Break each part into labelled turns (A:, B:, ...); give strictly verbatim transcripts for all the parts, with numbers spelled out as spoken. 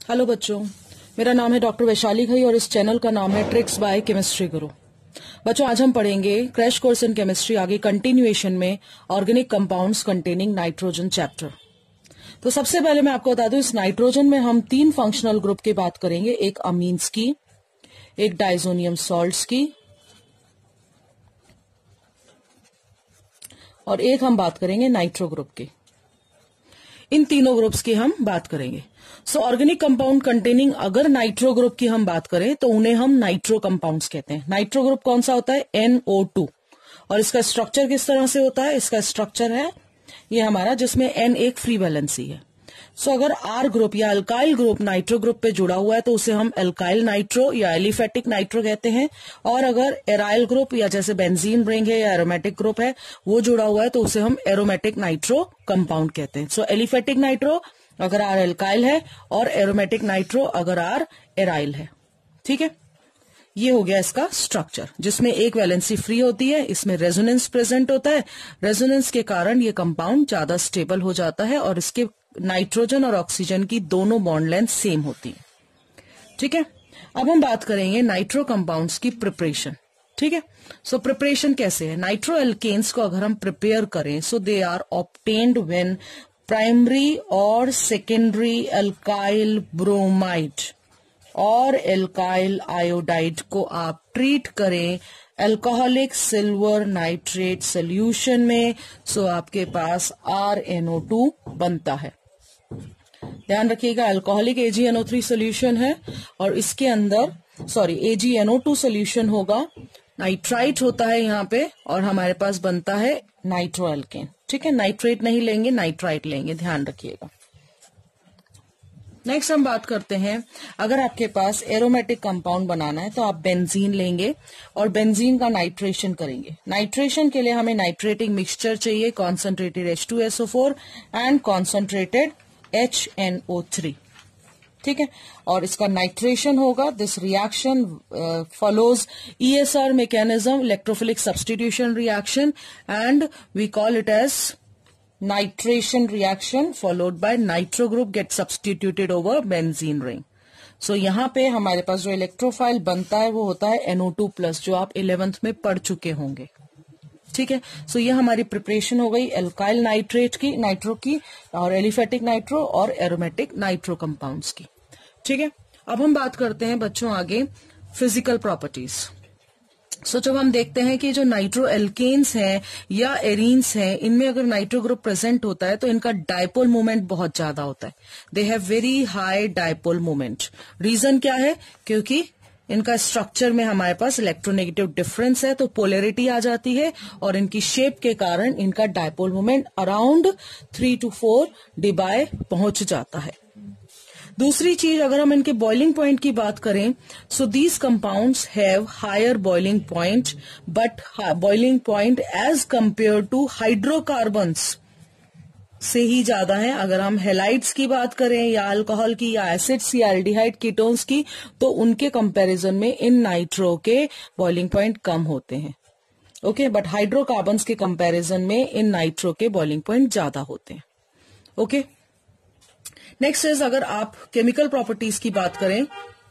A: Hello बच्चों, मेरा नाम है डॉक्टर वैशाली घई और इस चैनल का नाम है ट्रिक्स बाय केमिस्ट्री गुरु। बच्चों, आज हम पढ़ेंगे क्रैश कोर्स इन केमिस्ट्री आगे कंटिन्यूएशन में organic compounds containing nitrogen chapter. तो सबसे पहले मैं आपको बता दूं, इस नाइट्रोजन में हम तीन फंक्शनल ग्रुप की बात करेंगे, एक अमीन्स की, एक डाइजोनियम सॉल्ट्स की और एक हम बात करेंगे नाइट्रो ग्रुप की। इन तीनों ग्रुप्स की हम बात करेंगे। सो ऑर्गेनिक कंपाउंड कंटेनिंग अगर नाइट्रो ग्रुप की हम बात करें तो उन्हें हम नाइट्रो कंपाउंड्स कहते हैं। नाइट्रो ग्रुप कौन सा होता है? N O two. और इसका स्ट्रक्चर किस तरह से होता है? इसका स्ट्रक्चर है ये हमारा, जिसमें एन एक फ्री वैलेंसी है। सो so, अगर आर ग्रुप या अल्काइल ग्रुप नाइट्रो ग्रुप पे जुड़ा हुआ है तो उसे हम अल्काइल नाइट्रो या एलिफेटिक नाइट्रो कहते हैं। और अगर एराइल ग्रुप या जैसे बेंजीन रिंग है या एरोमेटिक ग्रुप है वो जुड़ा हुआ है तो उसे हम एरोमेटिक नाइट्रो कंपाउंड कहते हैं। सो एलिफेटिक नाइट्रो अगर आर अल्काइल है और एरोमेटिक नाइट्रो अगर आर एराइल है। ठीक है, ये हो गया इसका स्ट्रक्चर, जिसमें एक वैलेंसी फ्री होती है, इसमें रेजोनेंस प्रेजेंट होता है। रेजोनेंस के कारण ये कंपाउंड ज्यादा स्टेबल हो जाता है और इसके नाइट्रोजन और ऑक्सीजन की दोनों बॉन्ड लेंथ सेम होती है। ठीक है, अब हम बात करेंगे नाइट्रो कंपाउंड्स की प्रिपरेशन। ठीक है, सो प्रिपरेशन कैसे है? नाइट्रो एल्केन्स को अगर हम प्रिपेयर करें so they are obtained when primary और सेकेंडरी अल्काइल ब्रोमाइड और एल्काइल आयोडाइड को आप ट्रीट करें अल्कोहलिक सिल्वर नाइट्रेट सोल्यूशन में, सो आपके पास आर एन ओ टू बनता है। ध्यान रखिएगा, alcoholic A G N O three solution है और इसके अंदर sorry A G N O two solution होगा, नाइट्राइट होता है यहाँ पे और हमारे पास बनता है नाइट्रो एल्केन। ठीक है, नाइट्रेट नहीं लेंगे, नाइट्राइट लेंगे, ध्यान रखिएगा। नेक्स्ट हम बात करते हैं, अगर आपके पास एरोमेटिक कंपाउंड बनाना है तो आप बेंजीन लेंगे और बेंजीन का नाइट्रेशन करेंगे। नाइट्रेशन के लिए हमें नाइट्रेटिंग मिक्सचर चाहिए, concentrated H two S O four and concentrated H N O three. ठीक है, और इसका नाइट्रेशन होगा। This reaction follows E S R mechanism, electrophilic substitution reaction, and we call it as nitration reaction followed by nitro group get substituted over benzene ring. so यहाँ पे हमारे पास जो electrophile बनता है वो होता है एन ओ टू प्लस, जो आप इलेवेंथ में पढ़ चुके होंगे। ठीक है, सो so ये हमारी प्रिपरेशन हो गई एल्काइल नाइट्रेट की, नाइट्रो की, और एलिफेटिक नाइट्रो और एरोमेटिक नाइट्रो कंपाउंड्स की। ठीक है, अब हम बात करते हैं बच्चों आगे फिजिकल प्रॉपर्टीज। सो so, जब हम देखते हैं कि जो नाइट्रो एल्केन्स हैं या एरीन्स हैं, इनमें अगर नाइट्रो ग्रुप प्रेजेंट होता है तो इनका डायपोल मोमेंट बहुत ज्यादा होता है। They have very high dipole moment. Reason क्या है? क्योंकि इनका स्ट्रक्चर में हमारे पास इलेक्ट्रोनेगेटिव डिफरेंस है तो पोलैरिटी आ जाती है और इनकी शेप के कारण इनका dipole moment around three two four debye पहुंच जाता है। दूसरी चीज, अगर हम इनके बॉइलिंग पॉइंट की बात करें, so these compounds have higher boiling point, but boiling point as compare to hydrocarbons से ही ज्यादा है। अगर हम हेलाइड्स की बात करें या अल्कोहल की या एसिड्स या एल्डिहाइड कीटोन्स की, तो उनके कंपैरिजन में इन नाइट्रो के बॉइलिंग पॉइंट कम होते हैं। ओके, बट हाइड्रोकार्बन्स के कंपैरिजन में इन नाइट्रो के बॉइलिंग पॉइंट ज्यादा होते हैं। ओके, नेक्स्ट इज, अगर आप केमिकल प्रॉपर्टीज की बात करें,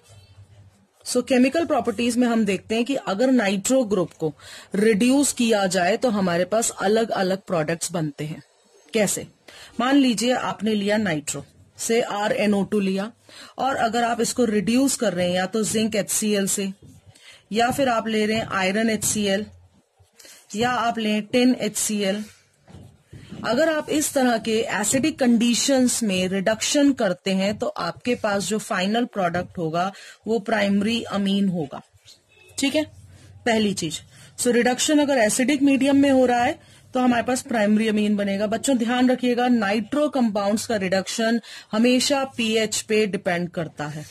A: सो केमिकल प्रॉपर्टीज में हम देखते हैं कि अगर नाइट्रो ग्रुप को रिड्यूस किया जाए तो हमारे पास अलग अलग प्रोडक्ट्स बनते हैं। कैसे? मान लीजिए आपने लिया नाइट्रो से आर एन ओ टू लिया और अगर आप इसको रिड्यूस कर रहे हैं या तो जिंक एच सी एल से, या फिर आप ले रहे हैं आयरन एच सी एल, या आप लें टिन एच सी एल। अगर आप इस तरह के एसिडिक कंडीशंस में रिडक्शन करते हैं तो आपके पास जो फाइनल प्रोडक्ट होगा वो प्राइमरी अमीन होगा। ठीक है, पहली चीज। सो रिडक्शन अगर एसिडिक मीडियम में हो रहा है तो हमारे पास प्राइमरी अमीन बनेगा। बच्चों ध्यान रखिएगा, नाइट्रो कंपाउंड्स का रिडक्शन हमेशा पीएच पे डिपेंड करता है।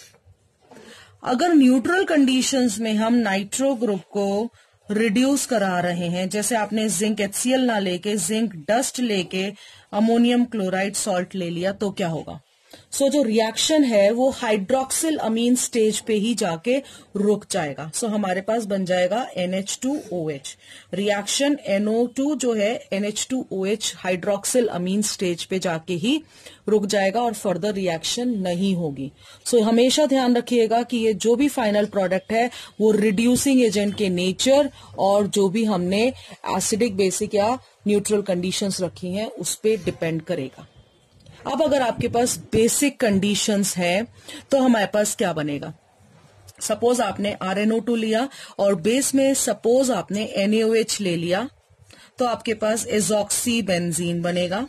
A: अगर न्यूट्रल कंडीशंस में हम नाइट्रो ग्रुप को रिड्यूस करा रहे हैं, जैसे आपने जिंक एच सी एल ना लेके जिंक डस्ट लेके अमोनियम क्लोराइड सॉल्ट ले लिया, तो क्या होगा? सो so, जो रिएक्शन है वो हाइड्रोक्सिल अमीन स्टेज पे ही जाके रुक जाएगा. सो so, हमारे पास बन जाएगा N H two O H. Reaction N O two जो है N H two O H hydroxyl amine stage पे जाके ही रुक जाएगा और फर्दर रिएक्शन नहीं होगी. सो so, हमेशा ध्यान रखिएगा कि ये जो भी फाइनल प्रोडक्ट है वो रिड्यूसिंग एजेंट के नेचर और जो भी हमने एसिडिक, बेसिक या न्यूट्रल कंडीशंस रखी हैं उस पे डिपेंड करेगा. अब अगर आपके पास बेसिक कंडीशंस है तो हमारे पास क्या बनेगा. सपोज आपने आर एन ओ टू लिया और बेस में सपोज आपने एन ए ओ एच ले लिया तो आपके पास एजॉक्सी बेंजीन बनेगा.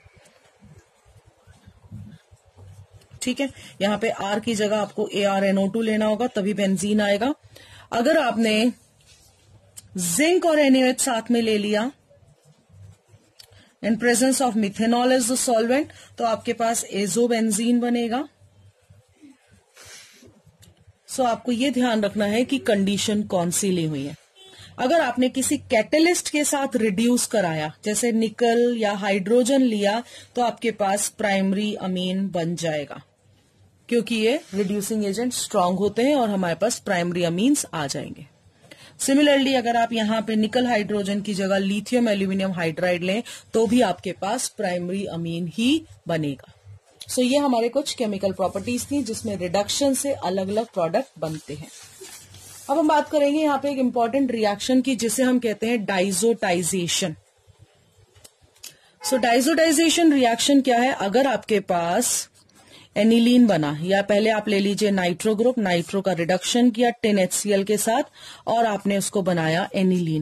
A: ठीक है, यहां पे आर की जगह आपको A R N O two लेना होगा तभी बेंजीन आएगा. अगर आपने जिंक और एन ए ओ एच साथ में ले लिया in presence of methanol as the solvent तो आपके पास एजोबेंजीन बनेगा. सो so, आपको ये ध्यान रखना है कि कंडीशन कौन सी ली हुई है. अगर आपने किसी कैटेलिस्ट के साथ रिड्यूस कराया जैसे निकल या हाइड्रोजन लिया तो आपके पास प्राइमरी अमीन बन जाएगा क्योंकि ये रिड्यूसिंग एजेंट स्ट्रांग होते हैं और हमारे पास प्राइमरी अमीन्स आ जाएंगे. सिमिलरली अगर आप यहां पे निकल हाइड्रोजन की जगह लिथियम एल्यूमिनियम हाइड्राइड लें तो भी आपके पास प्राइमरी अमीन ही बनेगा. सो so, ये हमारे कुछ केमिकल प्रॉपर्टीज थी जिसमें रिडक्शन से अलग अलग प्रोडक्ट बनते हैं. अब हम बात करेंगे यहाँ पे एक इंपॉर्टेंट रिएक्शन की जिसे हम कहते हैं डाइजोटाइजेशन. सो डाइजोटाइजेशन रिएक्शन क्या है. अगर आपके पास एनिलीन बना या पहले आप ले लीजिए नाइट्रो ग्रुप, नाइट्रो का रिडक्शन किया टेन एच सी एल के साथ और आपने उसको बनाया एनिलीन.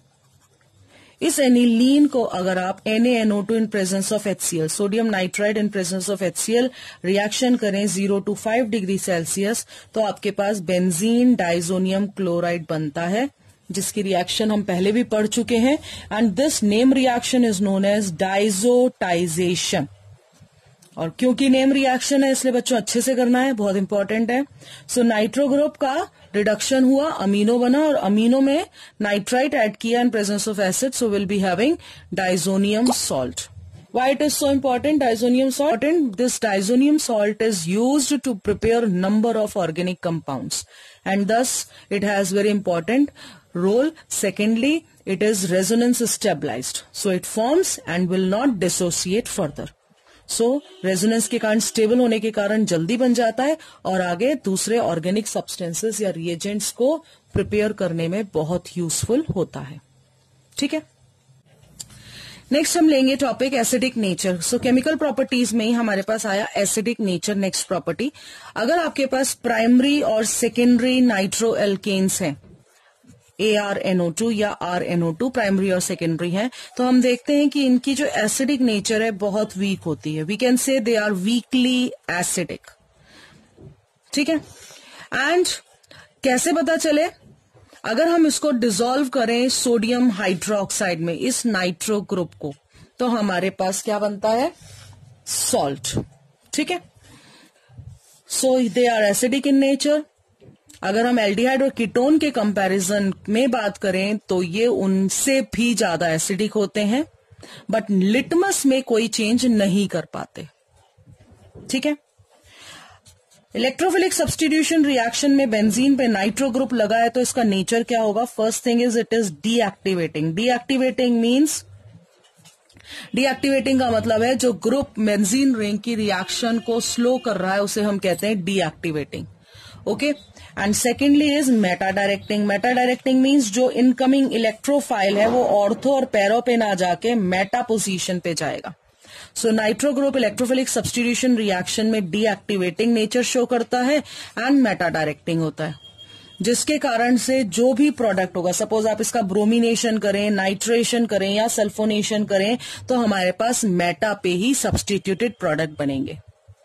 A: इस एनिलीन को अगर आप N A N O two in presence of H C L, sodium nitride in presence of H C L reaction करें zero to five degree Celsius तो आपके पास बेंजीन डाइजोनियम क्लोराइड बनता है जिसकी रिएक्शन हम पहले भी पढ़ चुके हैं. And this name reaction is known as diazotization. और क्योंकि नेम रिएक्शन है इसलिए बच्चों अच्छे से करना है, बहुत इंपॉर्टेंट है. सो नाइट्रो ग्रुप का रिडक्शन हुआ, अमीनो बना और अमीनो में नाइट्राइट ऐड किया in presence of acid, so will be having diazonium salt. Why it is so important? Diazonium salt. This diazonium salt is used to prepare number of organic compounds, and thus it has very important role. Secondly, it is resonance stabilized, so it forms and will not dissociate further. So so, resonance के कारण stable होने के कारण जल्दी बन जाता है और आगे दूसरे ऑर्गेनिक सब्सटेंसेस या रिएजेंट्स को प्रिपेयर करने में बहुत यूजफुल होता है. ठीक है, नेक्स्ट हम लेंगे topic acidic nature. So chemical properties में ही हमारे पास आया एसिडिक नेचर नेक्स्ट प्रॉपर्टी. अगर आपके पास प्राइमरी और सेकेंडरी नाइट्रो एल्केन्स हैं, A R N O two या R N O two primary और सेकेंडरी है, तो हम देखते हैं कि इनकी जो एसिडिक नेचर है बहुत वीक होती है. We can say they are weakly acidic. ठीक है, एंड कैसे पता चले? अगर हम इसको डिसॉल्व करें सोडियम हाइड्रोक्साइड में इस नाइट्रो ग्रुप को तो हमारे पास क्या बनता है? सॉल्ट. ठीक है, so they are acidic in nature. अगर हम एल्डिहाइड और कीटोन के कंपैरिजन में बात करें तो ये उनसे भी ज्यादा एसिडिक होते हैं, बट लिटमस में कोई चेंज नहीं कर पाते. ठीक है, इलेक्ट्रोफिलिक सब्स्टिट्यूशन रिएक्शन में बेंजीन पे नाइट्रो ग्रुप लगा है तो इसका नेचर क्या होगा? First thing is it is deactivating. Deactivating means, deactivating का मतलब है जो ग्रुप बेंजीन रिंग की रिएक्शन को स्लो कर रहा है उसे हम कहते हैं deactivating. Okay, and secondly is meta directing. Meta directing means जो इनकमिंग इलेक्ट्रोफाइल है वो ऑर्थो और पैरो पे ना जाके मेटा पोजीशन पे जाएगा. So nitro group electrophilic substitution reaction में डीएक्टिवेटिंग नेचर शो करता है एंड मेटा डायरेक्टिंग होता है, जिसके कारण से जो भी प्रोडक्ट होगा, सपोज आप इसका ब्रोमिनेशन करें, नाइट्रेशन करें या सल्फोनेशन करें तो हमारे पास मेटा पे ही सब्स्टिट्यूटेड प्रोडक्ट बनेंगे.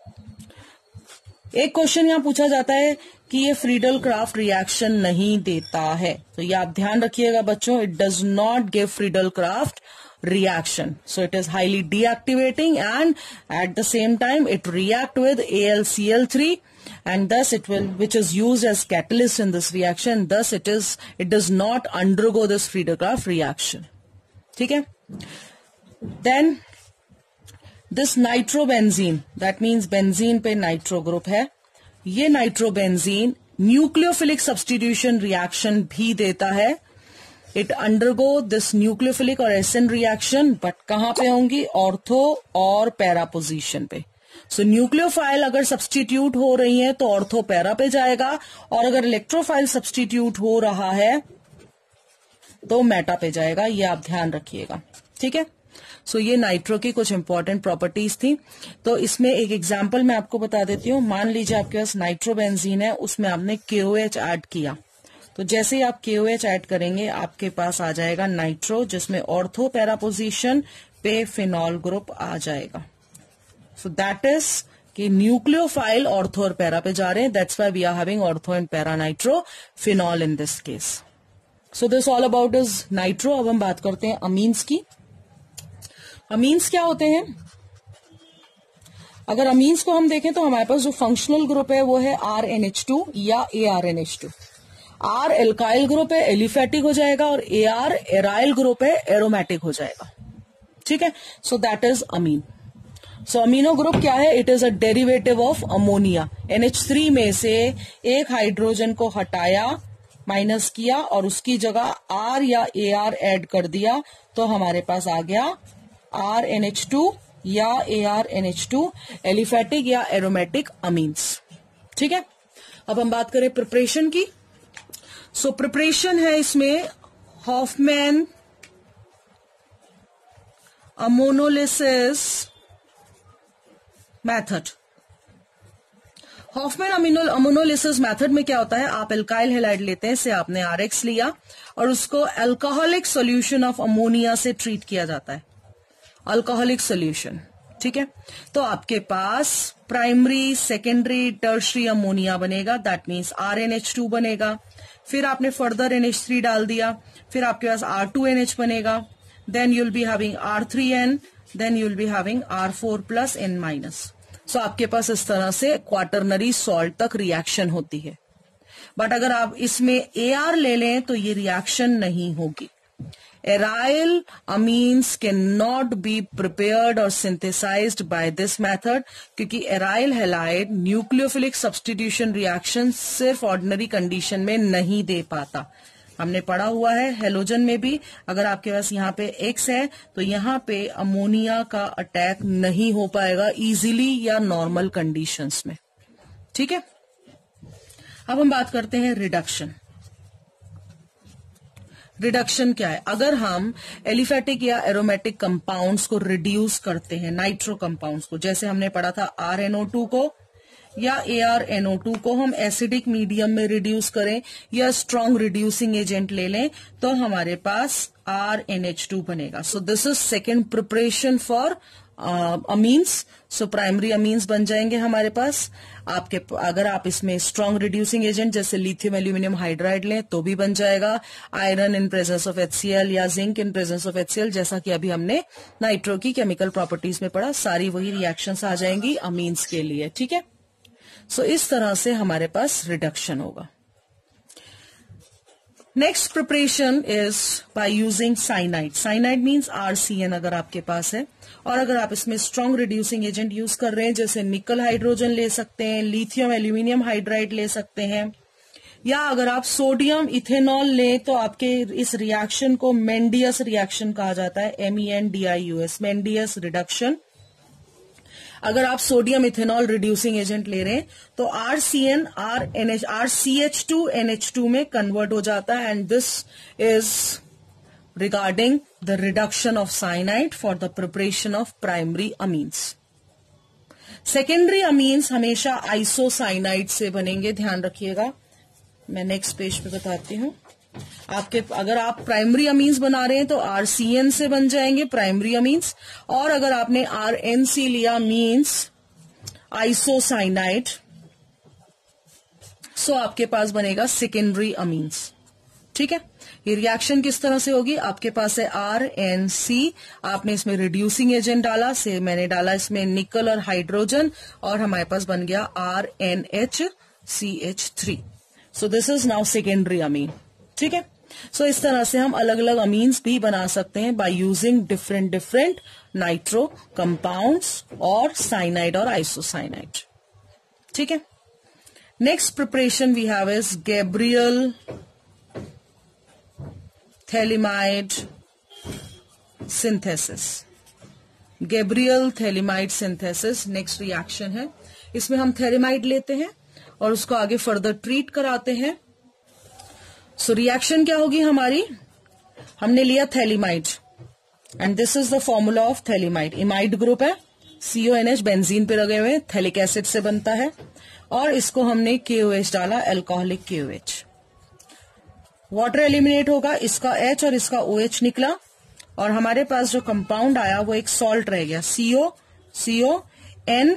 A: एक क्वेश्चन यहां पूछा जाता है कि ये फ्रीडल क्राफ्ट रिएक्शन नहीं देता है, तो ये आप ध्यान रखिएगा बच्चों, it does not give Friedel Crafts reaction. So it is highly deactivating and at the same time it react with A L C L three and thus it will, which is used as catalyst in this reaction. Thus it is, it does not undergo this Friedel-Crafts reaction. ठीक है? Then this nitrobenzene, that means benzene पे nitro group है, ये nitrobenzene nucleophilic substitution reaction भी देता है. It undergo this nucleophilic और SN reaction, but कहां पे होंगी? ऑर्थो और पैरा पोजीशन पे. सो so, न्यूक्लियोफाइल अगर सब्स्टिट्यूट हो रही है तो ऑर्थो पैरा पे जाएगा, और अगर इलेक्ट्रोफाइल सब्स्टिट्यूट हो रहा है तो मेटा पे जाएगा. ये आप ध्यान रखिएगा, ठीक है. सो so, ये नाइट्रो की कुछ इंपॉर्टेंट प्रॉपर्टीज थी. तो इसमें एक एग्जांपल मैं आपको बता देती हूँ. मान लीजिए आपके पास नाइट्रोबेंजीन है, उसमें आपने केओएच ऐड किया. तो जैसे ही आप केओएच ऐड करेंगे आपके पास आ जाएगा नाइट्रो, जिसमें ऑर्थो पैरा पोजीशन पे फिनॉल ग्रुप आ जाएगा. सो दैट इज कि न्यूक्लियोफाइल ऑर्थो और पैरा पे जा रहे हैं. That's why we are having ortho and para nitro phenol in this case. So this all about is nitro. अब हम बात करते हैं अमीन्स की. अमीन्स क्या होते हैं? अगर अमीन्स को हम देखें तो हमारे पास जो फंक्शनल ग्रुप है वो है आर एन एच टू या A R N H two. R alkyl group है, एलिफेटिक हो जाएगा, और ए आर एराइल ग्रुप है, एरोमेटिक हो जाएगा. ठीक है. So that is amine. So amino group क्या है? It is a derivative of ammonia. N H three में से एक हाइड्रोजन को हटाया, माइनस किया, और उसकी जगह आर या ए आर एड कर दिया, तो हमारे पास आ गया आर एन एच टू या A R N H two, aliphatic या एरोमेटिक अमीन्स. ठीक है. अब हम बात करें प्रिपरेशन की. सो so, प्रिपरेशन है इसमें Hofmann ammonolysis method. Hofmann ammonolysis method में क्या होता है? आप एल्काइल हैलाइड लेते हैं, से आपने आर एक्स लिया और उसको अल्कोहलिक सॉल्यूशन ऑफ अमोनिया से ट्रीट किया जाता है. Alcoholic solution. ठीक है. तो आपके पास प्राइमरी, सेकेंडरी, टर्शरी अमोनिया बनेगा. That means R N H two बनेगा. फिर आपने फर्दर एन एच थ्री डाल दिया, फिर आपके पास आर टू एन एच बनेगा. Then you'll be having R three N, then you'll be having R four plus N minus. So आपके पास इस तरह से क्वाटरनरी सॉल्ट तक रिएक्शन होती है. बट अगर आप इसमें ए आर ले लें तो ये रिएक्शन नहीं होगी. Aryl amines cannot be prepared or synthesized by this method, क्योंकि aryl halide nucleophilic substitution reaction सिर्फ ऑर्डिनरी कंडीशन में नहीं दे पाता. हमने पढ़ा हुआ है हेलोजन में भी, अगर आपके पास यहाँ पे X है तो यहाँ पे अमोनिया का अटैक नहीं हो पाएगा इजीली या नॉर्मल कंडीशंस में. ठीक है. अब हम बात करते हैं रिडक्शन. रिडक्शन क्या है? अगर हम एलिफेटिक या एरोमेटिक कंपाउंड्स को रिड्यूस करते हैं, नाइट्रो कंपाउंड्स को, जैसे हमने पढ़ा था आर एन ओ टू को या A R N O two को हम एसिडिक मीडियम में रिड्यूस करें या स्ट्रॉन्ग रिड्यूसिंग एजेंट ले लें, तो हमारे पास आर एन एच टू बनेगा. So this is second preparation for amines. So primary amines बन जाएंगे हमारे पास. आपके अगर आप इसमें स्ट्रॉन्ग रिड्यूसिंग एजेंट जैसे लिथियम एल्यूमिनियम हाइड्राइड लें तो भी बन जाएगा. Iron in presence of HCl या zinc in presence of HCl, जैसा कि अभी हमने नाइट्रो की केमिकल प्रॉपर्टीज में पढ़ा, सारी वही रिएक्शंस आ जाएंगी अमीन्स के लिए. ठीक है. सो so, इस तरह से हमारे पास रिडक्शन होगा. Next preparation is by using cyanide. Cyanide means RCN अगर आपके पास है, और अगर आप इसमें स्ट्रॉन्ग रिड्यूसिंग एजेंट यूज कर रहे हैं जैसे निकल हाइड्रोजन ले सकते हैं, लिथियम एल्यूमिनियम हाइड्राइड ले सकते हैं, या अगर आप सोडियम इथेनॉल लें तो आपके इस रिएक्शन को मेंडियस रिएक्शन कहा जाता है. M E N D I U S, Mendius reduction. अगर आप सोडियम इथेनॉल रिड्यूसिंग एजेंट ले रहे हैं तो R C N R N H R C H two N H two में कन्वर्ट हो जाता है. And this is regarding the reduction of cyanide for the preparation of primary amines. Secondary amines हमेशा isocyanide से बनेंगे, ध्यान रखिएगा. मैं नेक्स्ट पेज पे बताती हूं. आपके अगर आप प्राइमरी अमीन्स बना रहे हैं तो आरसीएन से बन जाएंगे प्राइमरी अमीन्स, और अगर आपने आरएनसी लिया मीन्स आइसोसाइनाइड, सो आपके पास बनेगा सेकेंडरी अमीन्स. ठीक है. ये रिएक्शन किस तरह से होगी? आपके पास है आर एन सी, आपने इसमें रिड्यूसिंग एजेंट डाला, से मैंने डाला इसमें निकल और हाइड्रोजन, और हमारे पास बन गया R N H C H three. So this is now secondary amine. ठीक है. सो so, इस तरह से हम अलग अलग अमीन्स भी बना सकते हैं by using different different nitro compounds और साइनाइड और आइसोसाइनाइड। ठीक है, next preparation we have is Gabriel phthalimide synthesis. Gabriel phthalimide synthesis next reaction है। इसमें हम थैलिमाइड लेते हैं और उसको आगे फर्दर ट्रीट कराते हैं। सो so, रिएक्शन क्या होगी हमारी, हमने लिया phthalimide and this is the formula of phthalimide. Imide group है, C O N H benzene पे लगे हुए, थैलिक एसिड से बनता है और इसको हमने के ओ एच डाला, एल्कोहलिक के ओ एच। वाटर एलिमिनेट होगा, इसका H और इसका ओ एच निकला और हमारे पास जो कंपाउंड आया वो एक सॉल्ट रह गया, CO CO N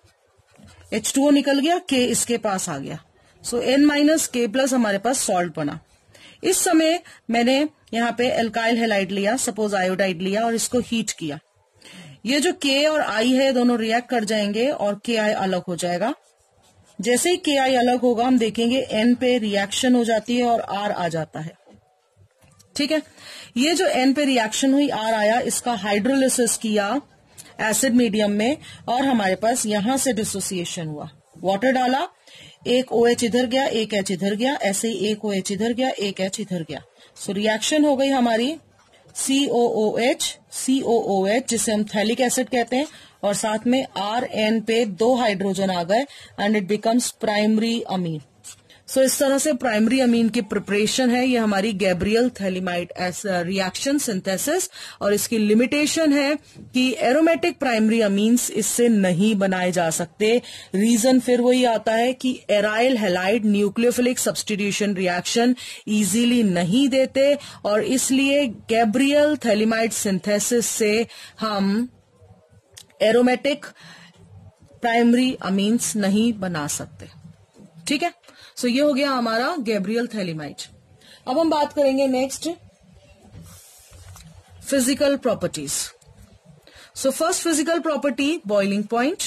A: H two O निकल गया, के इसके पास आ गया। So N minus K plus हमारे पास सॉल्ट बना। इस समय मैंने यहाँ पे एल्काइल हैलाइड लिया, सपोज आयोडाइड लिया और इसको हीट किया। ये जो के और आई है दोनों रिएक्ट कर जाएंगे और के आई अलग हो जाएगा। जैसे ही के आई अलग होगा हम देखेंगे एन पे रिएक्शन हो जाती है और आर आ जाता है। ठीक है, ये जो एन पे रिएक्शन हुई, आर आया, इसका हाइड्रोलिसिस किया एसिड मीडियम में और हमारे पास यहां से डिसोसिएशन हुआ। वाटर डाला, एक OH इधर गया, एक H इधर गया, ऐसे ही एक OH इधर गया, एक H इधर गया। सो रिएक्शन हो गई हमारी सी ओ ओ एच सी ओ ओ एच जिसे हम थैलिक एसिड कहते हैं और साथ में आर एन पे दो हाइड्रोजन आ गए and it becomes primary amine. So so, इस तरह से प्राइमरी अमीन की प्रिपरेशन है ये हमारी गैब्रियल थैलिमाइड रिएक्शन सिंथेसिस। और इसकी लिमिटेशन है कि एरोमेटिक प्राइमरी अमीन्स इससे नहीं बनाए जा सकते। रीजन फिर वही आता है कि aryl halide nucleophilic substitution reaction easily नहीं देते और इसलिए गैब्रियल थैलिमाइड सिंथेसिस से हम एरोमेटिक प्राइमरी अमीन्स नहीं बना सकते। ठीक है, सो so, ये हो गया हमारा गैब्रियल थैलिमाइड। अब हम बात करेंगे next physical properties. So first physical property boiling point.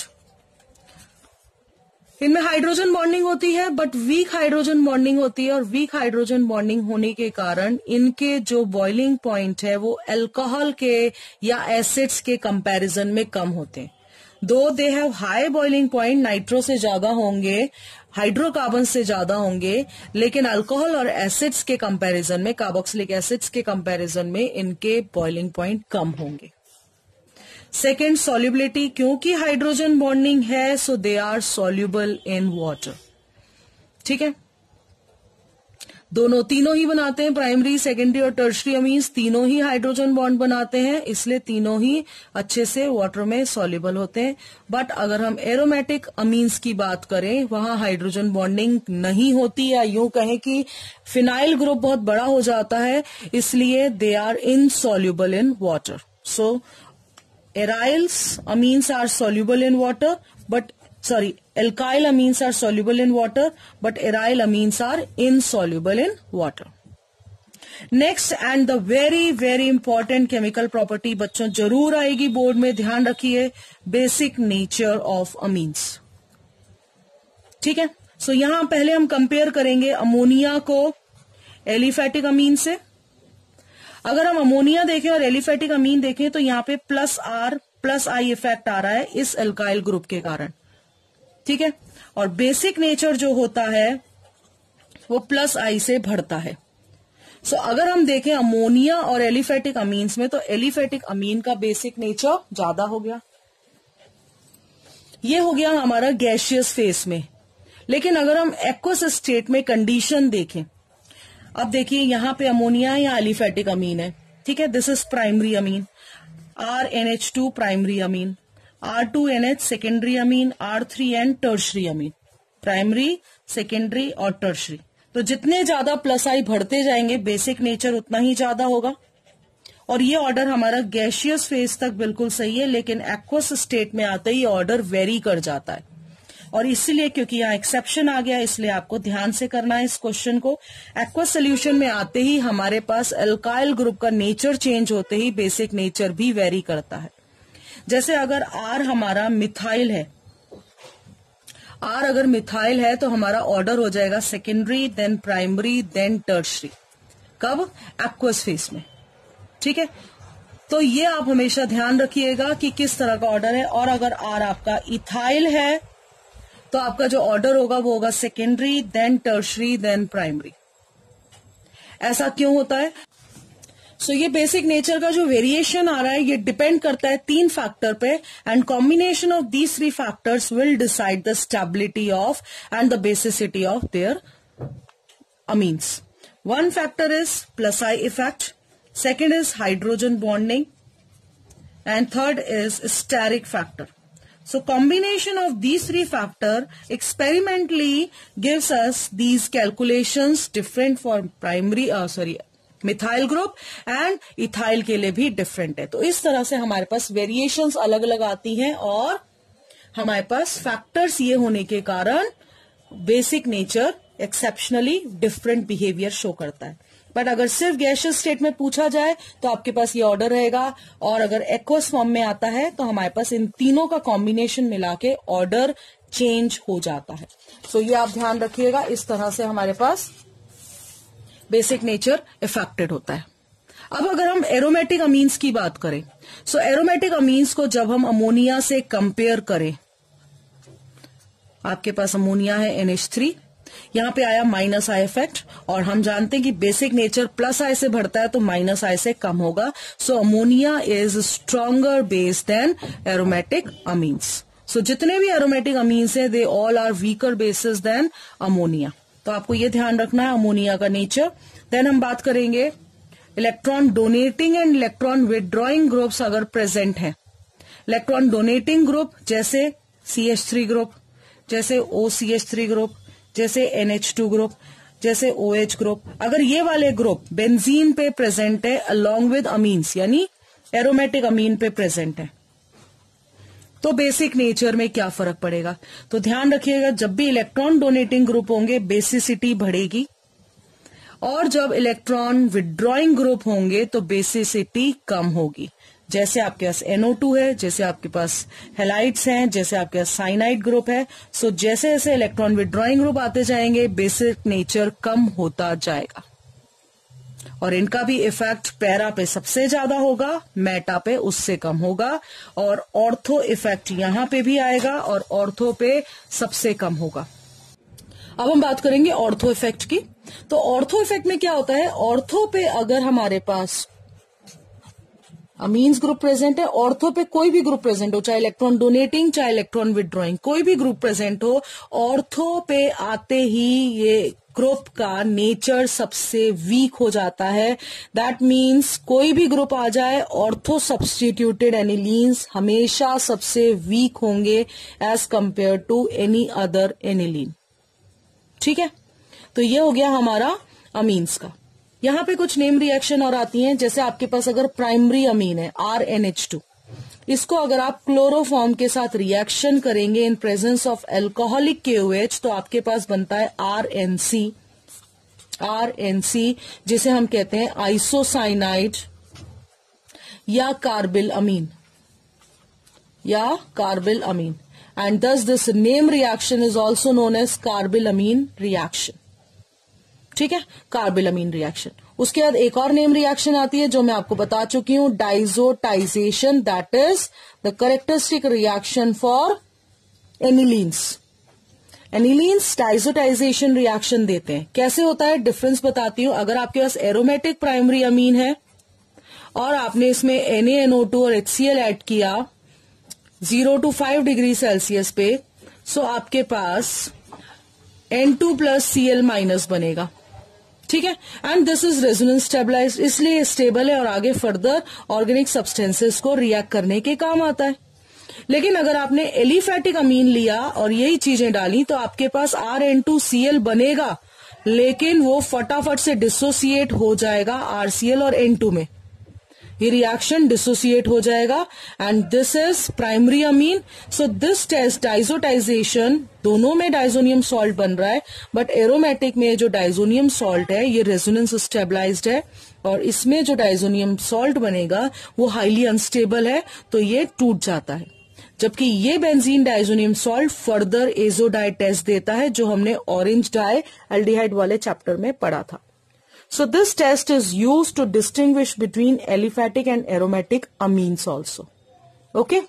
A: इनमें हाइड्रोजन बॉन्डिंग होती है बट वीक हाइड्रोजन बॉन्डिंग होती है और वीक हाइड्रोजन बॉन्डिंग होने के कारण इनके जो बॉइलिंग पॉइंट है वो अल्कोहल के या एसिड्स के कंपैरिजन में कम होते हैं। Though they have high boiling point, nitro से ज्यादा होंगे, हाइड्रोकार्बन से ज्यादा होंगे, लेकिन अल्कोहल और एसिड्स के कंपैरिजन में, कार्बोक्सिलिक एसिड्स के कंपैरिजन में इनके बॉइलिंग पॉइंट कम होंगे। सेकेंड सॉल्युबिलिटी, क्योंकि हाइड्रोजन बॉन्डिंग है so they are soluble in water. ठीक है, दोनों तीनों ही बनाते हैं, प्राइमरी सेकेंडरी और टर्शरी अमीन्स तीनों ही हाइड्रोजन बॉन्ड बनाते हैं, इसलिए तीनों ही अच्छे से वाटर में सॉल्युबल होते हैं। बट अगर हम एरोमेटिक अमीन्स की बात करें वहां हाइड्रोजन बॉन्डिंग नहीं होती, या यूं कहें कि फिनाइल ग्रुप बहुत बड़ा हो जाता है, इसलिए they are insoluble in water. So aryls amines are soluble in water but sorry alkyl amines are soluble in water but aryl amines are insoluble in water. Next and the very very important chemical property बच्चों जरूर आएगी board में, ध्यान रखिए, basic nature of amines। ठीक है, so so यहां पहले हम कंपेयर करेंगे अमोनिया को एलिफेटिक अमीन से। अगर हम अमोनिया देखें और एलिफेटिक अमीन देखें तो यहां पे plus R plus I effect आ रहा है इस एल्काइल ग्रुप के कारण। ठीक है, और बेसिक नेचर जो होता है वो प्लस आई से बढ़ता है। सो so, अगर हम देखें अमोनिया और एलिफेटिक अमीन्स में तो एलिफेटिक अमीन का बेसिक नेचर ज्यादा हो गया, ये हो गया हमारा गैसियस फेस में। लेकिन अगर हम एक्वस स्टेट में कंडीशन देखें, अब देखिए यहां पे अमोनिया या एलिफेटिक अमीन है, ठीक है, this is primary amine, R N H two primary amine, R two N H secondary amine, R three N tertiary amine, primary secondary और टर्शरी। तो जितने ज्यादा प्लस आई बढ़ते जाएंगे बेसिक नेचर उतना ही ज्यादा होगा। और ये ऑर्डर हमारा गैसियस फेज तक बिल्कुल सही है, लेकिन एक्वस स्टेट में आते ही ऑर्डर वेरी कर जाता है। और इसीलिए क्योंकि यहाँ एक्सेप्शन आ गया इसलिए आपको ध्यान से करना है इस क्वेश्चन को। एक्वस सोल्यूशन में आते ही हमारे पास एल्काइल ग्रुप का नेचर चेंज होते ही बेसिक नेचर भी वेरी करता है। जैसे अगर आर हमारा मिथाइल है, आर अगर मिथाइल है तो हमारा ऑर्डर हो जाएगा secondary, then primary, then tertiary. कब? एक्वस फेस में। ठीक है, तो ये आप हमेशा ध्यान रखिएगा कि किस तरह का ऑर्डर है। और अगर आर आपका इथाइल है तो आपका जो ऑर्डर होगा वो होगा secondary, then tertiary, then primary. ऐसा क्यों होता है? सो so, ये बेसिक नेचर का जो वेरिएशन आ रहा है ये डिपेंड करता है तीन फैक्टर पे, and combination of these three factors will decide the stability of and the basicity of their amines. One factor is plus I effect, second is hydrogen bonding, and third is steric factor. So combination of these three factor experimentally gives us these calculations different for primary uh, sorry methyl group and ethyl के लिए भी different है। तो इस तरह से हमारे पास variations अलग अलग आती हैं और हमारे पास फैक्टर्स ये होने के कारण basic nature exceptionally different behaviour show करता है। बट अगर सिर्फ गैसियस स्टेट में पूछा जाए तो आपके पास ये ऑर्डर रहेगा, और अगर एक्वस फॉर्म में आता है तो हमारे पास इन तीनों का कॉम्बिनेशन मिला के ऑर्डर चेंज हो जाता है। सो so, ये आप ध्यान रखिएगा, इस तरह से हमारे पास बेसिक नेचर इफेक्टेड होता है। अब अगर हम एरोमेटिक अमीन्स की बात करें, सो so, एरोमेटिक अमीन्स को जब हम अमोनिया से कंपेयर करें, आपके पास अमोनिया है एन एच थ्री, यहां पे आया माइनस आई इफेक्ट, और हम जानते हैं कि बेसिक नेचर प्लस आई से बढ़ता है तो माइनस आई से कम होगा। So ammonia is stronger base than aromatic amines. So जितने भी एरोमेटिक अमीन्स है they all are weaker bases than ammonia. तो आपको ये ध्यान रखना है अमोनिया का नेचर। देन हम बात करेंगे electron donating and electron withdrawing groups अगर प्रेजेंट है। इलेक्ट्रॉन डोनेटिंग ग्रुप जैसे सी एच थ्री ग्रुप, जैसे O C H three group, जैसे एन एच टू ग्रुप, जैसे ओ एच ग्रुप, अगर ये वाले ग्रुप बेंजीन पे प्रेजेंट है अलोंग विद अमीन्स यानी एरोमेटिक अमीन पे प्रेजेंट है, तो बेसिक नेचर में क्या फर्क पड़ेगा? तो ध्यान रखिएगा, जब भी इलेक्ट्रॉन डोनेटिंग ग्रुप होंगे बेसिसिटी बढ़ेगी, और जब इलेक्ट्रॉन विदड्रॉइंग ग्रुप होंगे तो बेसिसिटी कम होगी। जैसे आपके पास एन ओ टू है, जैसे आपके पास हेलाइड्स हैं, जैसे आपके पास साइनाइड ग्रुप है। सो जैसे जैसे इलेक्ट्रॉन विदड्रॉइंग ग्रुप आते जाएंगे बेसिक नेचर कम होता जाएगा, और इनका भी इफेक्ट पैरा पे सबसे ज्यादा होगा, मेटा पे उससे कम होगा, और ऑर्थो इफेक्ट यहां पे भी आएगा और ऑर्थो पे सबसे कम होगा। अब हम बात करेंगे ऑर्थो इफेक्ट की। तो ऑर्थो इफेक्ट में क्या होता है? ऑर्थो पे अगर हमारे पास अमीन्स ग्रुप प्रेजेंट है, ऑर्थो पे कोई भी ग्रुप प्रेजेंट हो, चाहे इलेक्ट्रॉन डोनेटिंग चाहे इलेक्ट्रॉन विदड्रॉइंग, कोई भी ग्रुप प्रेजेंट हो, ऑर्थो पे आते ही ये ग्रुप का नेचर सबसे वीक हो जाता है। दैट मीन्स कोई भी ग्रुप आ जाए, ऑर्थो सब्स्टिट्यूटेड एनिलीन्स हमेशा सबसे वीक होंगे as compare to any other aniline. ठीक है, तो ये हो गया हमारा अमीन्स का। यहां पे कुछ नेम रिएक्शन और आती हैं, जैसे आपके पास अगर प्राइमरी अमीन है आर एन एच टू, इसको अगर आप क्लोरोफॉर्म के साथ रिएक्शन करेंगे इन प्रेजेंस ऑफ एल्कोहलिक के ओ एच तो आपके पास बनता है R N C. R N C जिसे हम कहते हैं आइसोसाइनाइड या कार्बिल अमीन या carbylamine, and this this name reaction is also known as carbylamine reaction. ठीक है, कार्बिल अमीन रिएक्शन। उसके बाद एक और नेम रिएक्शन आती है जो मैं आपको बता चुकी हूं, diazotization, that is the characteristic reaction for anilines. Anilines diazotization reaction देते हैं। कैसे होता है डिफरेंस बताती हूं। अगर आपके पास एरोमेटिक प्राइमरी अमीन है और आपने इसमें N A N O two और एच सी एल ऐड किया zero to five degree Celsius पे, सो आपके पास N two plus C L minus बनेगा। ठीक है, and this is resonance stabilized, इसलिए स्टेबल है और आगे फर्दर ऑर्गेनिक सब्सटेंसेस को रिएक्ट करने के काम आता है। लेकिन अगर आपने एलिफैटिक अमीन लिया और यही चीजें डाली तो आपके पास R N two C L बनेगा, लेकिन वो फटाफट से डिसोसिएट हो जाएगा आर सी एल और एन टू में। ये रिएक्शन डिसोसिएट हो जाएगा, and this is primary amine. So this test diazotization, दोनों में डाइजोनियम सॉल्ट बन रहा है, बट एरोमेटिक में जो डाइजोनियम सॉल्ट है ये रेजोनेंस स्टेबलाइज्ड है, और इसमें जो डाइजोनियम सॉल्ट बनेगा वो हाईली अनस्टेबल है, तो ये टूट जाता है। जबकि ये benzene diazonium salt further azo dye test देता है, जो हमने ऑरेंज डाई एल्डिहाइड वाले चैप्टर में पढ़ा था। So this test is used to distinguish between aliphatic and aromatic amines also. Okay.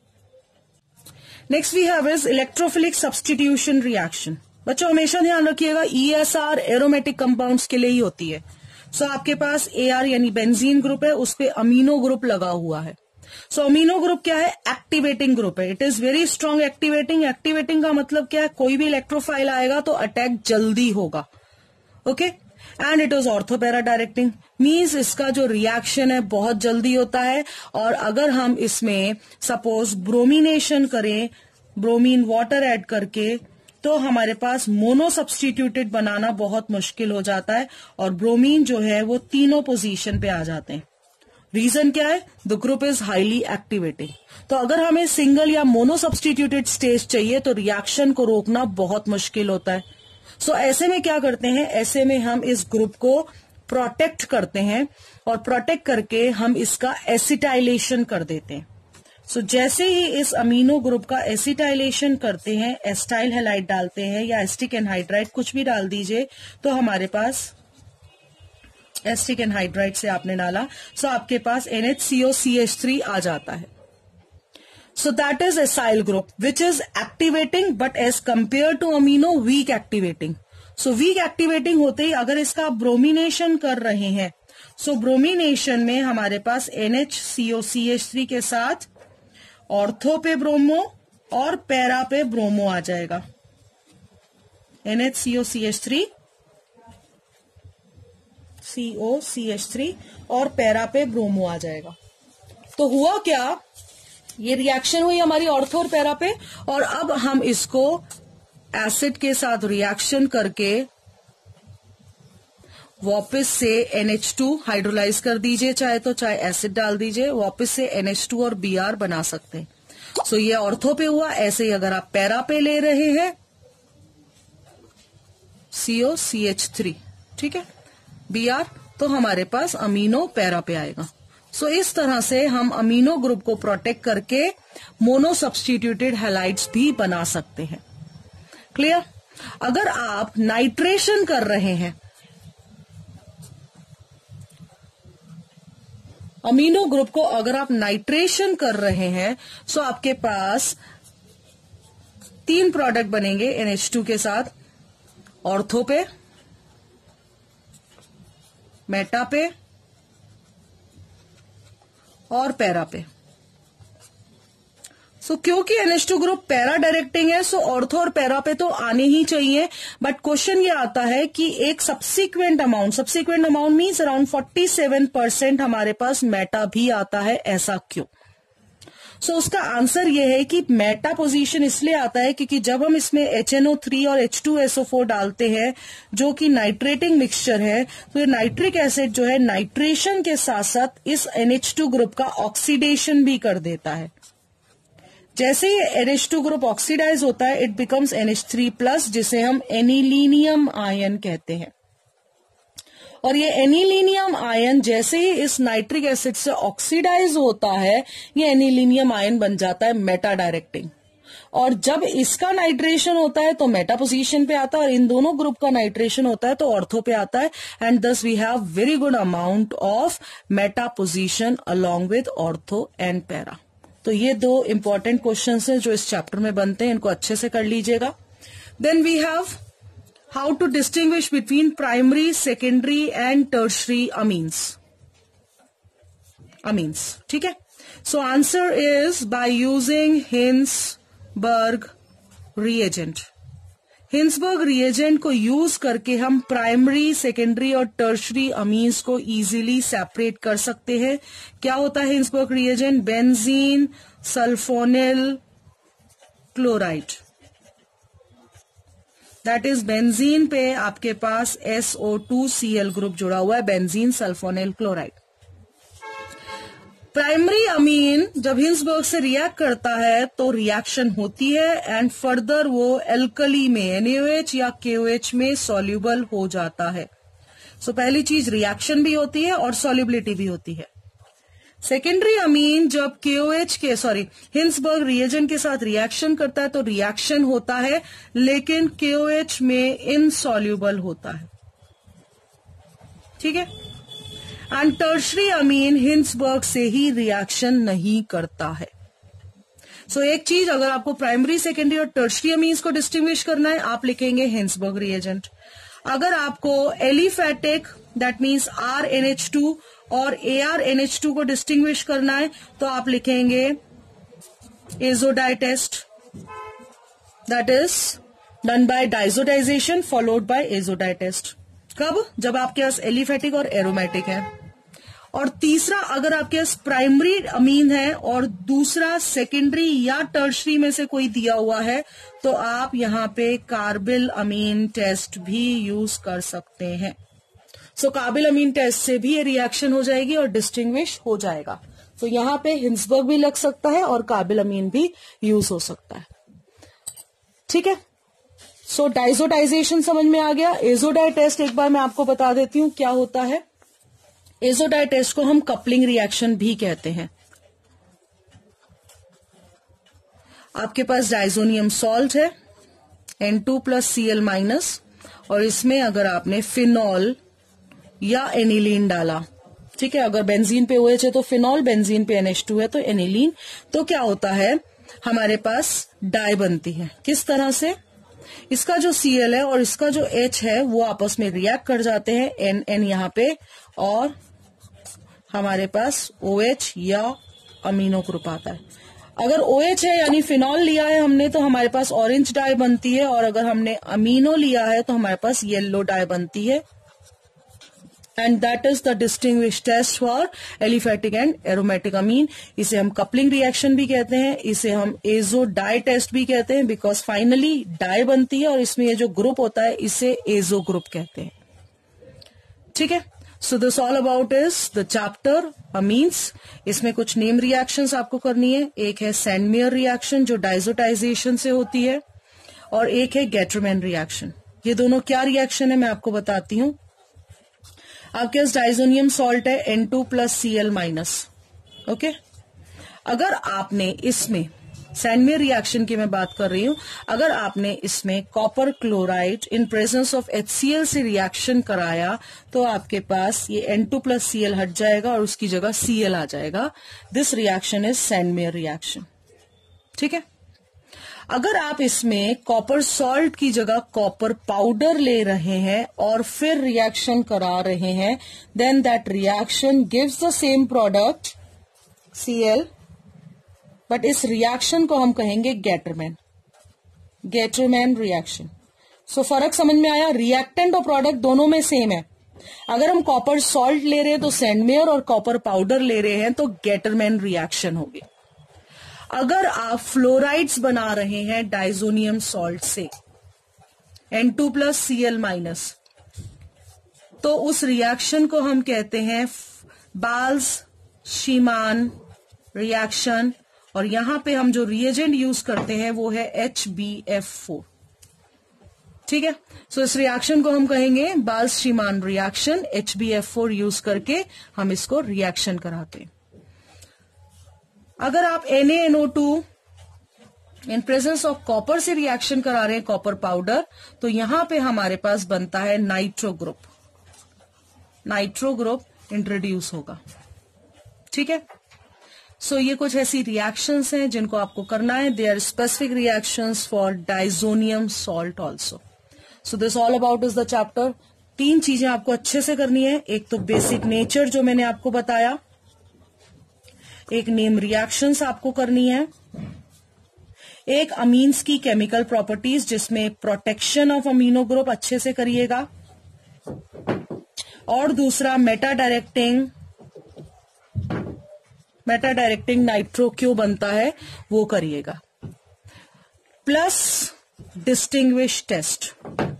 A: Next we have is electrophilic substitution reaction. बच्चों हमेशा ध्यान रखिएगा E S R aromatic compounds के लिए ही होती है. सो so, आपके पास A R यानी बेंजीन ग्रुप है, उस पे अमीनो ग्रुप लगा हुआ है. सो अमीनो ग्रुप क्या है? एक्टिवेटिंग ग्रुप है. It is very strong activating. Activating का मतलब क्या है? कोई भी इलेक्ट्रोफाइल आएगा तो अटैक जल्दी होगा. Okay. And it is ortho para directing, means इसका जो रिएक्शन है बहुत जल्दी होता है. और अगर हम इसमें सपोज ब्रोमिनेशन करें, ब्रोमीन वाटर ऐड करके, तो हमारे पास मोनो सब्सटीट्यूटेड बनाना बहुत मुश्किल हो जाता है और ब्रोमीन जो है वो तीनों पोजीशन पे आ जाते हैं. रीजन क्या है? The group is highly activating. तो अगर हमें सिंगल या मोनो सब्सटीट्यूटेड स्टेज चाहिए तो रिएक्शन को रोकना बहुत मुश्किल होता है. सो so, ऐसे में क्या करते हैं? ऐसे में हम इस ग्रुप को प्रोटेक्ट करते हैं और प्रोटेक्ट करके हम इसका एसिटाइलेशन कर देते हैं. सो so, जैसे ही इस अमीनो ग्रुप का एसिटाइलेशन करते हैं, एस्टाइल हैलाइड डालते हैं या एस्टिक एनहाइड्राइड कुछ भी डाल दीजिए, तो हमारे पास एस्टिक एनहाइड्राइड से आपने डाला, सो so आपके पास N H C O C H three आ जाता है. So that is acyl group which is activating but as compare to amino weak activating. So weak activating होते ही अगर इसका आप ब्रोमिनेशन कर रहे हैं, सो so ब्रोमिनेशन में हमारे पास N H C O C H three के साथ ऑर्थो पे ब्रोमो और पैरा पे ब्रोमो आ जाएगा. N H C O C H three C O C H three और पैरा पे ब्रोमो आ जाएगा. तो हुआ क्या? ये रिएक्शन हुई हमारी ऑर्थो और पैरा पे, और अब हम इसको एसिड के साथ रिएक्शन करके वापस से एन एच टू हाइड्रोलाइज कर दीजिए, चाहे तो चाहे एसिड डाल दीजिए, वापस से एन एच टू और बी आर बना सकते हैं. सो so, ये ऑर्थो पे हुआ. ऐसे ही अगर आप पैरा पे ले रहे हैं सी ओ सी एच थ्री, ठीक है, बी आर, तो हमारे पास अमीनो पैरा पे आएगा. सो so, इस तरह से हम अमीनो ग्रुप को प्रोटेक्ट करके मोनो सब्सटीट्यूटेड हैलाइड्स भी बना सकते हैं. क्लियर? अगर आप नाइट्रेशन कर रहे हैं अमीनो ग्रुप को, अगर आप नाइट्रेशन कर रहे हैं, सो आपके पास तीन प्रोडक्ट बनेंगे एन एच टू के साथ, ऑर्थो पे, मेटा पे और पैरा पे. सो so, क्योंकि N H two group para directing है, सो ऑर्थो और पैरा पे तो आने ही चाहिए. बट क्वेश्चन ये आता है कि एक subsequent amount, subsequent amount means around forty seven percent हमारे पास मेटा भी आता है. ऐसा क्यों? सो so, उसका आंसर ये है कि मेटा पोजीशन इसलिए आता है क्योंकि जब हम इसमें एच एन ओ थ्री और H two S O four डालते हैं जो कि नाइट्रेटिंग मिक्सचर है, तो ये नाइट्रिक एसिड जो है नाइट्रेशन के साथ साथ इस एन एच टू ग्रुप का ऑक्सीडेशन भी कर देता है. जैसे ही N H two group oxidize होता है, it becomes N H three plus, जिसे हम एनिलीनियम आयन कहते हैं. और ये एनिलीनियम आयन जैसे ही इस नाइट्रिक एसिड से ऑक्सीडाइज होता है, ये एनिलीनियम आयन बन जाता है मेटा डायरेक्टिंग. और जब इसका नाइट्रेशन होता है तो मेटा पोजीशन पे आता है, और इन दोनों ग्रुप का नाइट्रेशन होता है तो ऑर्थो पे आता है. And this we have very good amount of meta position along with ortho and para. तो ये दो इंपॉर्टेंट क्वेश्चंस हैं जो इस चैप्टर में बनते हैं, इनको अच्छे से कर लीजिएगा. Then we have how to distinguish between primary, secondary and tertiary amines. Amines, ठीक है. So answer is by using Hinsberg reagent. Hinsberg reagent को यूज करके हम प्राइमरी, सेकेंडरी और टर्शरी अमीन्स को इजीली सेपरेट कर सकते हैं. क्या होता है Hinsberg reagent? Benzene sulphonyl chloride. That is benzene पे आपके पास S O two C L group जुड़ा हुआ है, benzene sulphonyl chloride. Primary amine जब हिंसबर्ग से रिएक्ट करता है तो रिएक्शन होती है एंड फर्दर वो एल्कली में एन ए ओ एच या के ओ एच में सॉल्युबल हो जाता है. सो so, पहली चीज रिएक्शन भी होती है और सॉल्युबिलिटी भी होती है. सेकेंडरी अमीन जब के ओ एच के सॉरी हिंसबर्ग रिएजेंट के साथ रिएक्शन करता है तो रिएक्शन होता है लेकिन के ओ एच में इनसॉल्युबल होता है. ठीक है। एंड टर्शरी अमीन हिंसबर्ग से ही रिएक्शन नहीं करता है। सो so, एक चीज, अगर आपको प्राइमरी, सेकेंडरी और टर्शरी अमीन्स को डिस्टिंग्विश करना है, आप लिखेंगे हिंसबर्ग रिएजेंट। अगर आपको aliphatic, that means R N H two और A R N H two को डिस्टिंग्विश करना है, तो आप लिखेंगे azo dye test, that is done by diazotization followed by azo dye test. कब? जब आपके पास एलिफेटिक और एरोमेटिक है। और तीसरा, अगर आपके पास प्राइमरी अमीन है और दूसरा सेकेंडरी या टर्शरी में से कोई दिया हुआ है, तो आप यहां पे कार्बिल अमीन टेस्ट भी यूज कर सकते हैं। So so, carbylamine test से भी ये रिएक्शन हो जाएगी और डिस्टिंग्विश हो जाएगा। तो so, यहां पे हिंसबर्ग भी लग सकता है और कार्बिल अमीन भी यूज हो सकता है। ठीक है। सो so, डाइजोडाइजेशन समझ में आ गया। एजोडाई टेस्ट एक बार मैं आपको बता देती हूं क्या होता है। एजोडाई टेस्ट को हम कपलिंग रिएक्शन भी कहते हैं। आपके पास डाइजोनियम सॉल्ट है N two plus C L minus, और इसमें अगर आपने फिनॉल या एनिलीन डाला, ठीक है, अगर बेंजीन पे ओएच है तो फिनॉल, बेंजीन पे एन एच टू है तो एनिलीन, तो क्या होता है, हमारे पास डाई बनती है। किस तरह से? इसका जो सी एल है और इसका जो H है वो आपस में रिएक्ट कर जाते हैं, एन एन यहां पे, और हमारे पास OH या अमीनो ग्रुप आता है। अगर OH है यानी फिनॉल लिया है हमने तो हमारे पास ऑरेंज डाई बनती है, और अगर हमने अमीनो लिया है तो हमारे पास येलो डाई बनती है। And that is the distinguish test for aliphatic and aromatic amine. इसे हम कपलिंग रिएक्शन भी कहते हैं, इसे हम एजो डाई टेस्ट भी कहते हैं, बिकॉज फाइनली डाई बनती है और इसमें ये जो ग्रुप होता है इसे एजो ग्रुप कहते हैं। ठीक है। So this all about is the chapter amines. इसमें कुछ नेम रिएक्शंस आपको करनी है। एक है सैंडमेयर रिएक्शन जो डाइजोटाइजेशन से होती है, और एक है गेटरमैन रिएक्शन। ये दोनों क्या रिएक्शन है मैं आपको बताती हूं। आपके पास डाइजोनियम सॉल्ट है N two plus C L minus. Okay. अगर आपने इसमें, सैंडमेयर रिएक्शन की मैं बात कर रही हूं, अगर आपने इसमें copper chloride in presence of H C L से रिएक्शन कराया तो आपके पास ये N two plus C L हट जाएगा और उसकी जगह सी एल आ जाएगा। This reaction is Sandmeyer reaction. ठीक है। अगर आप इसमें कॉपर सॉल्ट की जगह कॉपर पाउडर ले रहे हैं और फिर रिएक्शन करा रहे हैं, then that reaction gives the same product C L, but इस रिएक्शन को हम कहेंगे गेटरमैन, गेटरमैन रिएक्शन। सो फर्क समझ में आया? रिएक्टेंट और प्रोडक्ट दोनों में सेम है। अगर हम कॉपर सॉल्ट ले रहे हैं तो सैंडमेयर, और कॉपर पाउडर ले रहे हैं तो गेटरमैन रिएक्शन होगी। अगर आप फ्लोराइड्स बना रहे हैं डाइजोनियम सॉल्ट से N two plus C L minus, तो उस रिएक्शन को हम कहते हैं बाल्स-शीमान रिएक्शन, और यहां पे हम जो रिएजेंट यूज करते हैं वो है एच बी एफ फोर। ठीक है। सो इस रिएक्शन को हम कहेंगे Balz Schiemann reaction. H B F four use करके हम इसको रिएक्शन कराते हैं। अगर आप N A N O two in presence of copper से रिएक्शन करा रहे हैं, कॉपर पाउडर, तो यहां पे हमारे पास बनता है nitro group. Nitro group introduce होगा। ठीक है। सो so, ये कुछ ऐसी रिएक्शंस हैं जिनको आपको करना है। They are specific reactions for diazonium salt also. So this all about is the chapter. तीन चीजें आपको अच्छे से करनी है। एक तो बेसिक नेचर जो मैंने आपको बताया, एक नेम रिएक्शंस आपको करनी है, एक अमीन्स की केमिकल प्रॉपर्टीज जिसमें प्रोटेक्शन ऑफ अमीनो ग्रुप अच्छे से करिएगा, और दूसरा meta directing meta directing nitro क्यों बनता है वो करिएगा, प्लस डिस्टिंग्विश टेस्ट।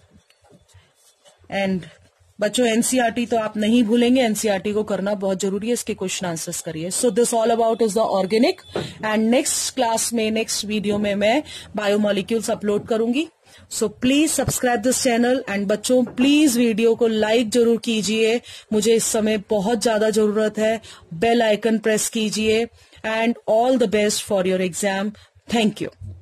A: एंड बच्चों एनसीईआरटी तो आप नहीं भूलेंगे, एनसीईआरटी को करना बहुत जरूरी है, इसके क्वेश्चन आंसर्स करिए। So this all about is the organic. And next class में, नेक्स्ट वीडियो में मैं बायोमोलिक्यूल्स अपलोड करूंगी। So please subscribe this channel. And बच्चों प्लीज वीडियो को लाइक जरूर कीजिए, मुझे इस समय बहुत ज्यादा जरूरत है। बेल आइकन प्रेस कीजिए। And all the best for your exam. Thank you.